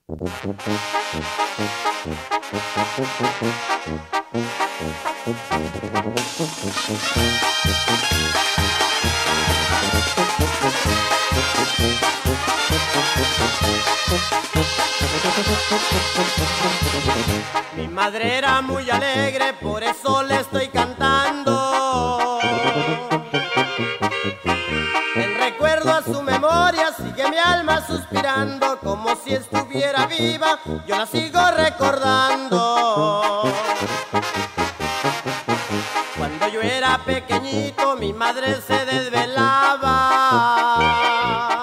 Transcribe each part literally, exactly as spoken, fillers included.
Mi madre era muy alegre, por eso le estoy cantando. En recuerdo a su memoria sigue mi alma suspirando, como si estuviera viva, yo la sigo recordando. Cuando yo era pequeñito mi madre se desvelaba,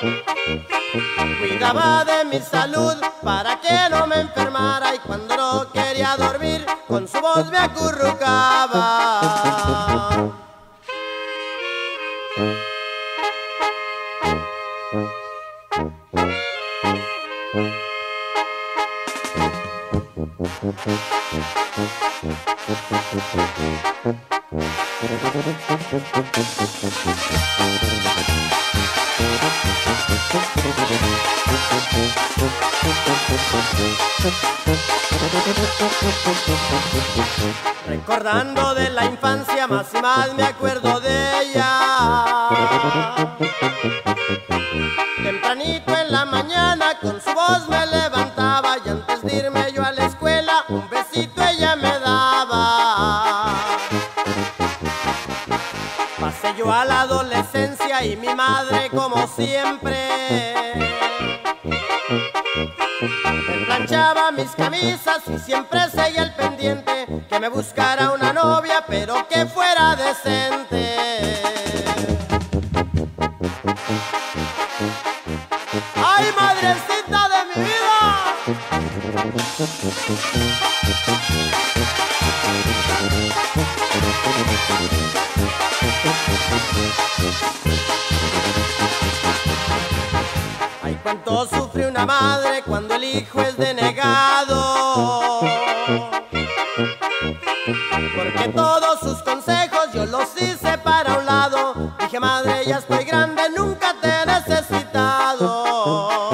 cuidaba de mi salud para que no me enfermara, y cuando no quería dormir con su voz me acurrucaba. Recordando de la infancia más y más me acuerdo de ella. Tempranito en la mañana con su voz me levantaba, y antes de irme yo a la escuela un besito ella me daba. Pasé yo a la adolescencia y mi madre, como siempre, me planchaba mis camisas y siempre seguía el pendiente que me buscara una novia, pero que fuera decente. ¡Ay, madrecita de mi vida! Ay, cuánto sufre una madre cuando el hijo es denegado, porque todos sus consejos yo los hice para un lado. Dije, madre, ya estoy grande, nunca te he necesitado.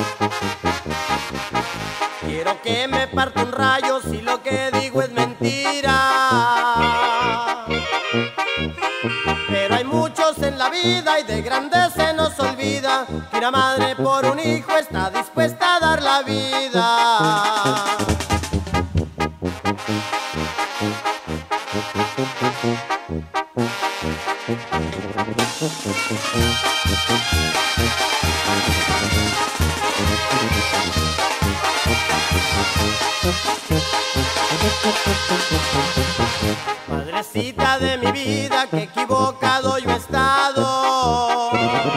Quiero que me parta un rayo si lo que digo es mentira, pero hay muchos en la vida y de grandes se nos olvida que una madre por un hijo está dispuesta a dar la vida. Madrecita de mi vida, qué equivocado yo he estado.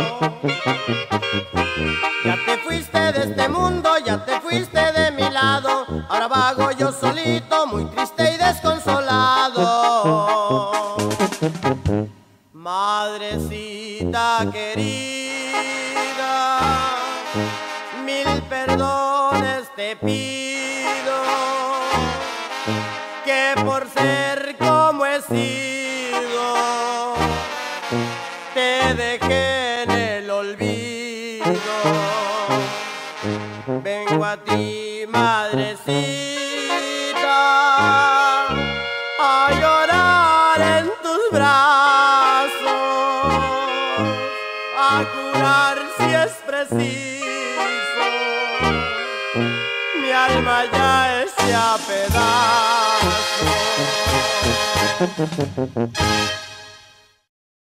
Ya te fuiste de este mundo, ya te fuiste de mi lado. Ahora vago yo solito, muy triste y desconsolado. Madrecita querida, mil perdones te pido, que por ser como he sido te dejé en el olvido. Vengo a ti, madrecita, a llorar en tus brazos, a curar si es preciso. Mi alma ya es a pedazos.